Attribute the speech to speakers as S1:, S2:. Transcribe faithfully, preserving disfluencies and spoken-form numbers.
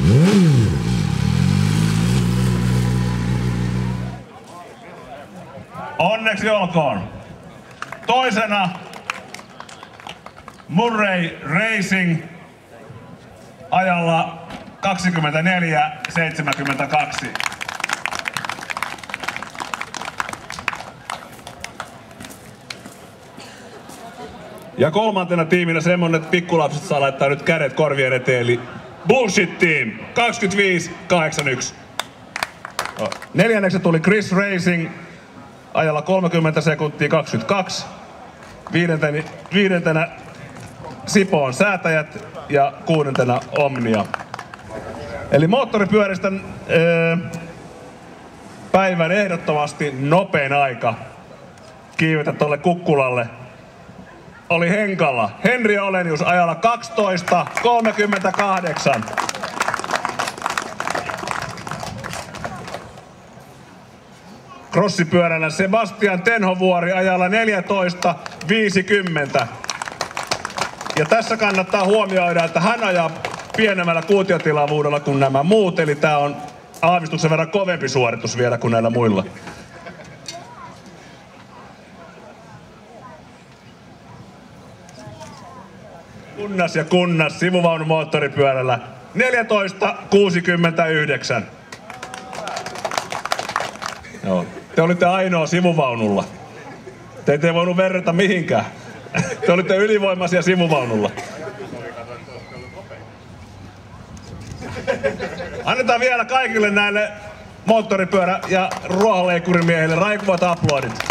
S1: Onneksi olkoon. Toisena Murray Racing ajalla kaksikymmentäneljä seitsemänkymmentäkaksi. Ja kolmantena tiiminä semmonen, että pikkulapset saa laittaa nyt kädet korvien eteen, eli Bullshit Team kaksikymmentäviisi kahdeksankymmentäyksi. Neljänneksi tuli Chris Racing ajalla kolmekymmentä sekuntia kaksikymmentäkaksi. Viidentenä, viidentenä Sipoon Säätäjät ja kuudentena Omnia. Eli moottoripyöristä öö, päivän ehdottomasti nopein aika kiivetä tolle kukkulalle oli Henkalla. Henri Olenius ajalla kaksitoista kolmekymmentäkahdeksan. Crossipyörällä Sebastian Tenhovuori ajalla neljätoista viisikymmentä. Ja tässä kannattaa huomioida, että hän ajaa pienemmällä kuutiotilavuudella kuin nämä muut, eli tää on aavistuksen verran kovempi suoritus vielä kuin näillä muilla. Kunnas ja kunnas sivuvaunun moottoripyörällä neljätoista kuusikymmentäyhdeksän. Joo. Te olitte ainoa sivuvaunulla. Teitä ei voinut verrata mihinkään. Te olitte ylivoimaisia sivuvaunulla. Annetaan vielä kaikille näille moottoripyörä- ja ruohonleikkurimiehille raikuvat aplodit.